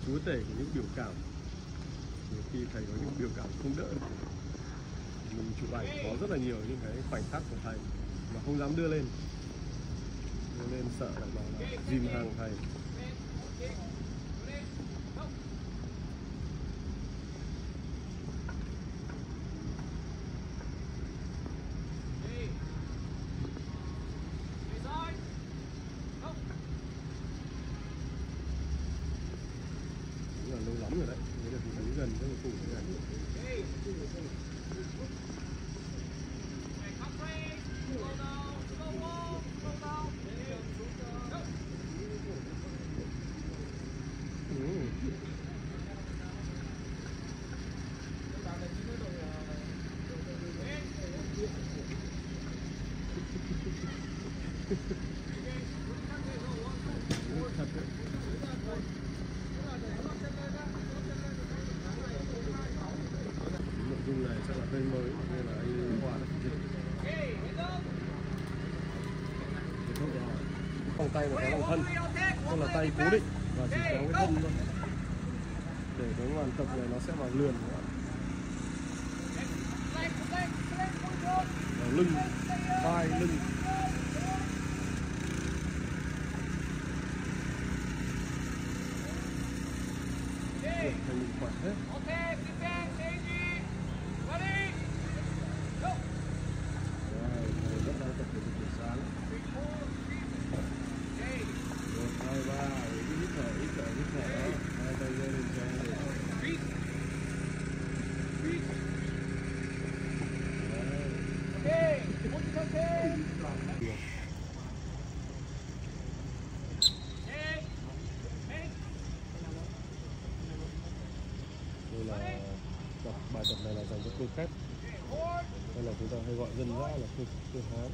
chúa tể của những biểu cảm. Nhiều khi thầy có những biểu cảm không đỡ, mình chụp ảnh có rất là nhiều những cái khoảnh khắc của thầy mà không dám đưa lên, nên sợ lại bảo là dìm hàng thầy. Là lâu lắm rồi đấy, đấy là đứng gần với một cụ này. Thật đấy. Nội dung này chắc là hơi mới nên là anh Khoa đã thực hiện. Vòng tay là có vòng thân, tức là tay cố định và chỉ kéo cái thân thôi, để cái màn tập này nó sẽ vào lườn, vào lưng, vai, lưng. Thành mình khỏe hết. Rất đang tập thể dục buổi sáng. 1, 2, 3, hít thở, hít thở, hít thở. Hai tay giơ lên trời. Đây là bài tập này là dành cho cơ khép, hay là chúng ta hay gọi dân dã là cơ háng.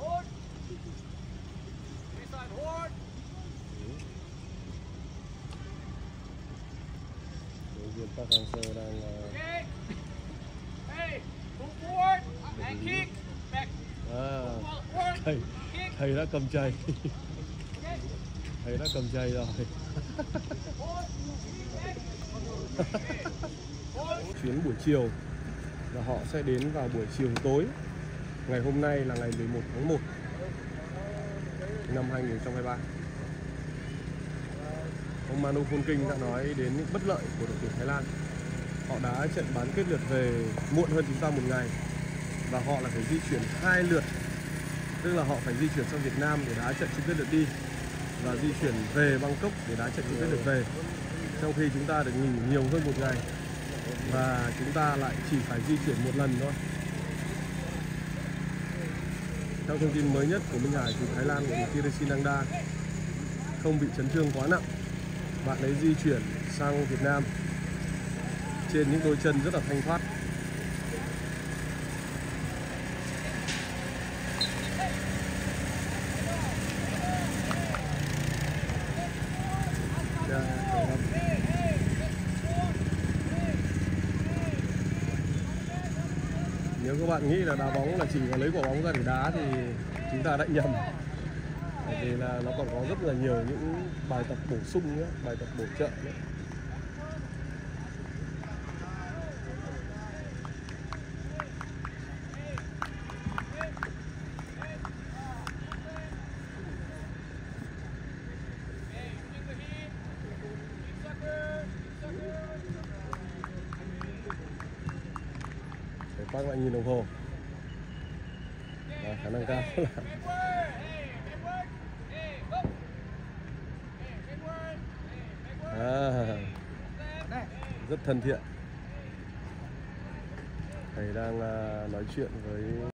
Đối diện Park Hang-seo đang thầy đã cầm chày. Thầy đã cầm chày rồi. Chuyến buổi chiều và họ sẽ đến vào buổi chiều tối. Ngày hôm nay là ngày 11 tháng 1 năm 2023. Ông Manu Phonking đã nói đến những bất lợi của đội tuyển Thái Lan. Họ đá trận bán kết lượt về muộn hơn chúng ta một ngày và họ là phải di chuyển 2 lượt, tức là họ phải di chuyển sang Việt Nam để đá trận chung kết lượt đi và di chuyển về Bangkok để đá trận chung kết lượt về, trong khi chúng ta được nghỉ nhiều hơn một ngày và chúng ta lại chỉ phải di chuyển một lần thôi. Theo thông tin mới nhất của Minh Hải thì Thái Lan của Thirasinangda không bị chấn thương quá nặng. Bạn ấy di chuyển sang Việt Nam trên những đôi chân rất là thanh thoát. Nếu các bạn nghĩ là đá bóng là chỉ có lấy quả bóng ra để đá thì chúng ta đã nhầm. Bởi vì là nó còn có rất là nhiều những bài tập bổ sung nữa, bài tập bổ trợ nữa. Bác lại nhìn đồng hồ. Khả năng cao là rất thân thiện. Thầy đang nói chuyện với